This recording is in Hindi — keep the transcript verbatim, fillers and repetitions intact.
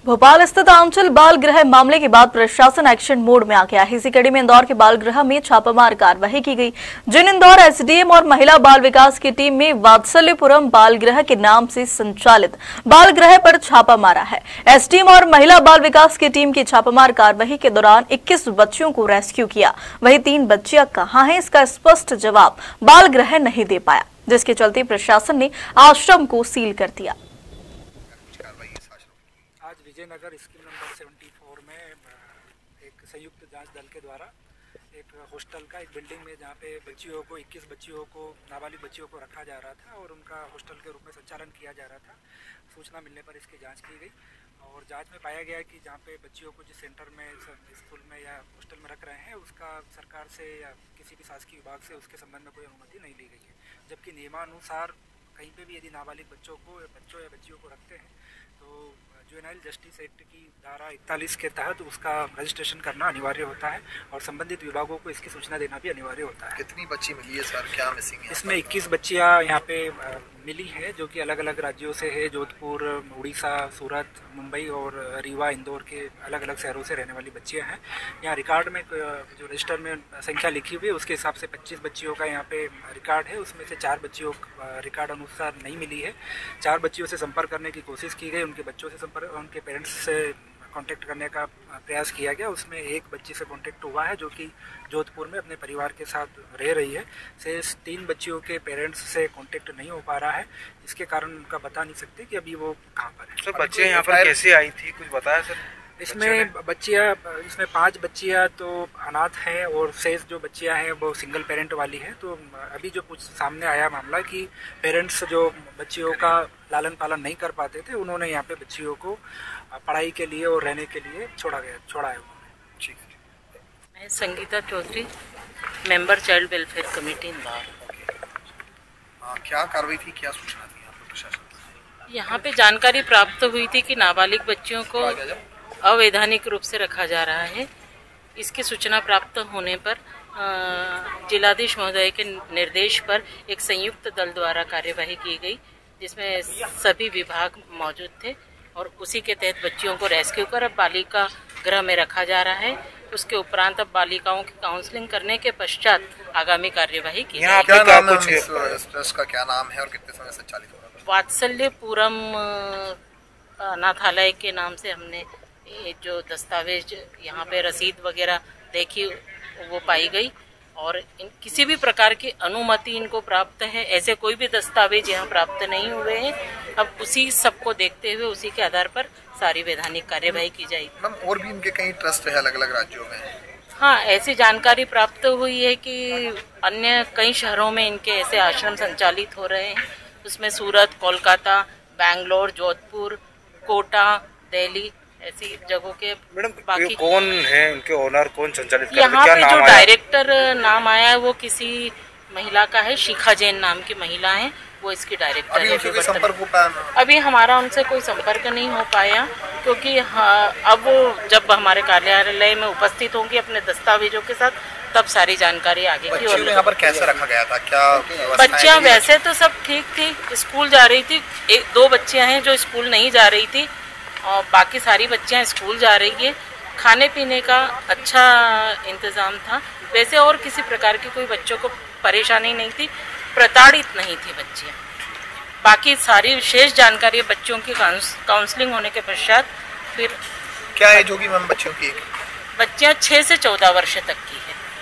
भोपाल स्थित आंचल बाल गृह मामले के बाद प्रशासन एक्शन मोड में आ गया है। इसी कड़ी में इंदौर के बाल गृह में छापामार कार्रवाई की गई, जिन इंदौर एसडीएम और महिला बाल विकास की टीम में वात्सल्यपुरम बाल गृह के नाम से संचालित बाल गृह पर छापा मारा है। एसडीएम और महिला बाल विकास की टीम की छापामार कार्रवाई के दौरान इक्कीस बच्चियों को रेस्क्यू किया। वहीं तीन बच्चियां कहां हैं, इसका स्पष्ट जवाब बाल गृह नहीं दे पाया, जिसके चलते प्रशासन ने आश्रम को सील कर दिया। आज विजयनगर स्कीम नंबर चौहत्तर में एक संयुक्त जांच दल के द्वारा एक हॉस्टल का एक बिल्डिंग में जहां पे बच्चियों को इक्कीस बच्चियों को नाबालिग बच्चियों को रखा जा रहा था और उनका हॉस्टल के रूप में संचालन किया जा रहा था। सूचना मिलने पर इसकी जांच की गई और जांच में पाया गया कि जहां पे बच्चियों को जिस सेंटर में स्कूल में या हॉस्टल में रख रहे हैं उसका सरकार से या किसी भी शासकीय विभाग से उसके संबंध में कोई अनुमति नहीं ली गई है, जबकि नियमानुसार कहीं पे भी यदि नाबालिग बच्चों को या बच्चों या बच्चियों को रखते हैं तो जुवेनाइल जस्टिस एक्ट की धारा इकतालीस के तहत उसका रजिस्ट्रेशन करना अनिवार्य होता है और संबंधित विभागों को इसकी सूचना देना भी अनिवार्य होता है। कितनी बच्ची मिली है सर, क्या मिसिंग है? इसमें इक्कीस बच्चियां यहाँ पे मिली है जो कि अलग अलग राज्यों से है। जोधपुर, उड़ीसा, सूरत, मुंबई और रीवा, इंदौर के अलग अलग शहरों से रहने वाली बच्चियां हैं। यहाँ रिकॉर्ड में जो रजिस्टर में संख्या लिखी हुई है उसके हिसाब से पच्चीस बच्चियों का यहाँ पे रिकॉर्ड है, उसमें से चार बच्चियों रिकॉर्ड अनुसार नहीं मिली है। चार बच्चियों से संपर्क करने की कोशिश की गई, उनके बच्चों से संपर्क उनके पेरेंट्स से कांटेक्ट करने का प्रयास किया गया। उसमें एक बच्ची से कांटेक्ट हुआ है जो कि जोधपुर में अपने परिवार के साथ रह रही है। शेष तीन बच्चियों के पेरेंट्स से कांटेक्ट नहीं हो पा रहा है, इसके कारण उनका बता नहीं सकते कि अभी वो कहाँ पर है। सर बच्चे यहाँ पर कैसे आई थी, कुछ बताया सर? इसमें बच्चियाँ इसमें पांच बच्चियाँ तो अनाथ हैं और शेष जो बच्चियाँ हैं वो सिंगल पेरेंट वाली हैं। तो अभी जो कुछ सामने आया मामला कि पेरेंट्स जो बच्चियों का लालन पालन नहीं कर पाते थे, उन्होंने यहाँ पे बच्चियों को पढ़ाई के लिए और रहने के लिए छोड़ा गया छोड़ा है उन्होंने। ठीक है। मैं Sangeeta Chaudhary, member child welfare committee Indore. क्या कार्रवाई थी, क्या सूचना थी यहाँ पर प्रशासन? यहाँ पे जानकारी प्राप्त हुई थी कि नाबालिग बच्चियों को अवैधानिक रूप से रखा जा रहा है। इसकी सूचना प्राप्त होने पर जिलाधीश महोदय के निर्देश पर एक संयुक्त दल द्वारा कार्यवाही की गई, जिसमें सभी विभाग मौजूद थे और उसी के तहत बच्चियों को रेस्क्यू कर अब बालिका गृह में रखा जा रहा है। उसके उपरांत अब बालिकाओं की काउंसलिंग करने के पश्चात आगामी कार्यवाही की जाएगी। क्या नाम है इस ट्रस्ट का, क्या नाम है और कितने समय संचालित हो रहा है? वात्सल्यपुरम अनाथालय के नाम से हमने ये जो दस्तावेज यहाँ पे रसीद वगैरह देखी वो पाई गई और इन किसी भी प्रकार की अनुमति इनको प्राप्त है, ऐसे कोई भी दस्तावेज यहाँ प्राप्त नहीं हुए हैं। अब उसी सबको देखते हुए उसी के आधार पर सारी वैधानिक कार्यवाही की जाएगी। मैम और भी इनके कई ट्रस्ट है अलग अलग राज्यों में? हाँ, ऐसी जानकारी प्राप्त हुई है कि अन्य कई शहरों में इनके ऐसे आश्रम संचालित हो रहे हैं। उसमें सूरत, कोलकाता, बैंगलोर, जोधपुर, कोटा, दिल्ली ऐसी जगहों के। मैडम बाकी कौन है इनके ओनर, कौन संचालित करते? यहाँ पे जो डायरेक्टर नाम आया है वो किसी महिला का है, शिखा जैन नाम की महिला है, वो इसकी डायरेक्टर अभी है। कोई संपर्क हो पाया? अभी हमारा उनसे कोई संपर्क नहीं हो पाया क्योंकि हाँ, अब वो जब हमारे कार्यालय में उपस्थित होंगी अपने दस्तावेजों के साथ तब सारी जानकारी आगे की। और यहाँ पर कैसे रखा गया था, क्या बच्चियाँ वैसे तो सब ठीक थी, स्कूल जा रही थी। एक दो बच्चियाँ हैं जो स्कूल नहीं जा रही थी और बाकी सारी बच्चियाँ स्कूल जा रही है। खाने पीने का अच्छा इंतज़ाम था, वैसे और किसी प्रकार की कोई बच्चों को परेशानी नहीं थी, प्रताड़ित नहीं थी बच्चियाँ। बाकी सारी विशेष जानकारी बच्चों की काउंसलिंग होने के पश्चात फिर। क्या एज होगी मैम बच्चों की? बच्चियाँ छः से चौदह वर्ष तक की है।